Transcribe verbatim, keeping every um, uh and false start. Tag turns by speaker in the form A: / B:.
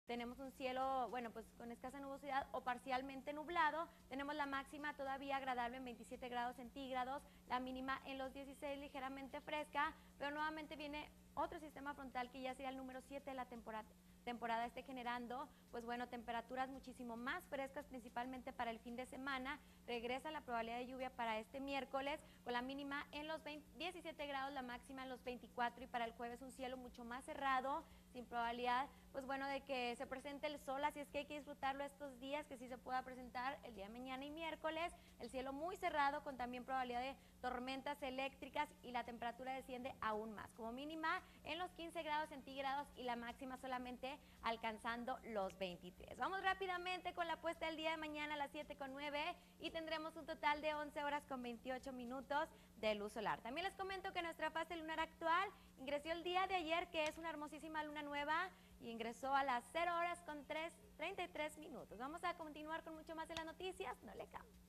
A: Tenemos un cielo, bueno, pues con escasa nubosidad o parcialmente nublado. Tenemos la máxima todavía agradable en veintisiete grados centígrados, la mínima en los dieciséis, ligeramente fresca, pero nuevamente viene otro sistema frontal que ya sería el número siete de la temporada temporada esté generando, pues bueno, temperaturas muchísimo más frescas, principalmente para el fin de semana. Regresa la probabilidad de lluvia para este miércoles, con la mínima en los veinte, diecisiete grados, la máxima en los veinticuatro, y para el jueves un cielo mucho más cerrado, sin probabilidad, pues bueno, de que se presente el sol, así es que hay que disfrutarlo estos días, que sí se pueda presentar el día de mañana y miércoles, el cielo muy cerrado, con también probabilidad de tormentas eléctricas, y la temperatura desciende aún más, como mínima en los quince grados centígrados y la máxima solamente alcanzando los veintitrés. Vamos rápidamente con la puesta del día de mañana a las siete con nueve y tendremos un total de once horas con veintiocho minutos de luz solar. También les comento que nuestra fase lunar actual ingresó el día de ayer, que es una hermosísima luna nueva, y ingresó a las cero horas con treinta y tres minutos. Vamos a continuar con mucho más de las noticias, no le cambien.